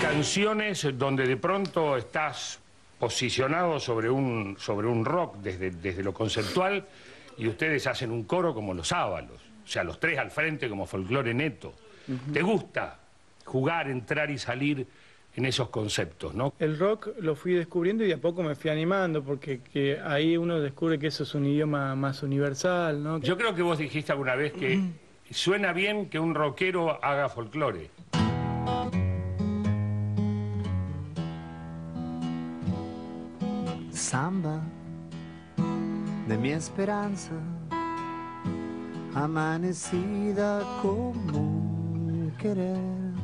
canciones donde de pronto estás posicionado sobre un rock desde lo conceptual y ustedes hacen un coro como los Ábalos, o sea, los tres al frente como Folclore Neto. ¿Te gusta jugar, entrar y salir en esos conceptos, no? El rock lo fui descubriendo y de a poco me fui animando, porque ahí uno descubre que eso es un idioma más universal, ¿no? Yo creo que vos dijiste alguna vez que suena bien que un rockero haga folclore. Samba de mi esperanza, amanecida como un querer.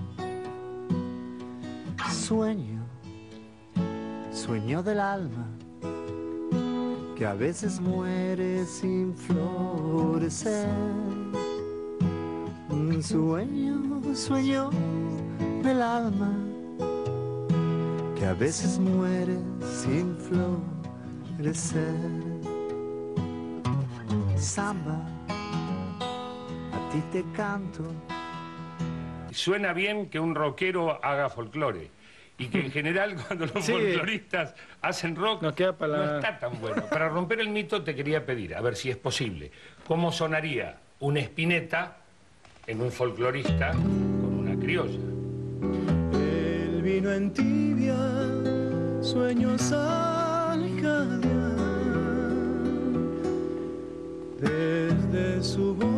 Sueño del alma, que a veces muere sin florecer. Sueño del alma, que a veces muere sin florecer. Samba, a ti te canto. Suena bien que un rockero haga folclore. Y que en general cuando los folcloristas hacen rock no está tan bueno. Para romper el mito te quería pedir, a ver si es posible, ¿cómo sonaría un Spinetta en un folclorista con una criolla? El vino en tibia, sueños al jadear, desde su voz